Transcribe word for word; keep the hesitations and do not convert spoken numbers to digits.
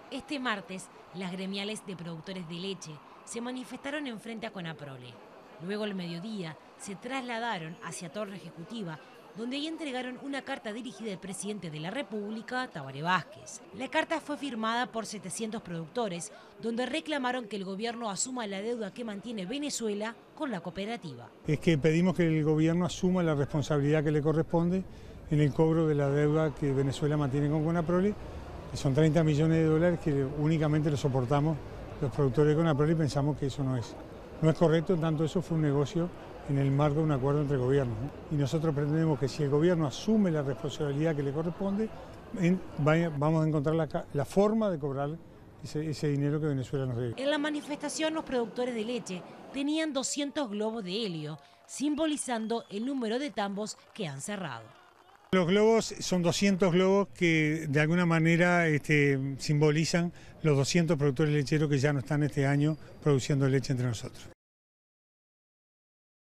Este martes, las gremiales de productores de leche se manifestaron en frente a Conaprole. Luego, al mediodía, se trasladaron hacia Torre Ejecutiva, donde ahí entregaron una carta dirigida al presidente de la República, Tabaré Vázquez. La carta fue firmada por setecientos productores, donde reclamaron que el gobierno asuma la deuda que mantiene Venezuela con la cooperativa. Es que pedimos que el gobierno asuma la responsabilidad que le corresponde en el cobro de la deuda que Venezuela mantiene con Conaprole, que son treinta millones de dólares que únicamente lo soportamos los productores de Conaprole y pensamos que eso no es, no es correcto, en tanto eso fue un negocio en el marco de un acuerdo entre gobiernos, ¿no? Y nosotros pretendemos que si el gobierno asume la responsabilidad que le corresponde, en, vaya, vamos a encontrar la, la forma de cobrar ese, ese dinero que Venezuela nos debe. En la manifestación, los productores de leche tenían doscientos globos de helio, simbolizando el número de tambos que han cerrado. Los globos son doscientos globos que de alguna manera este, simbolizan los doscientos productores lecheros que ya no están este año produciendo leche entre nosotros.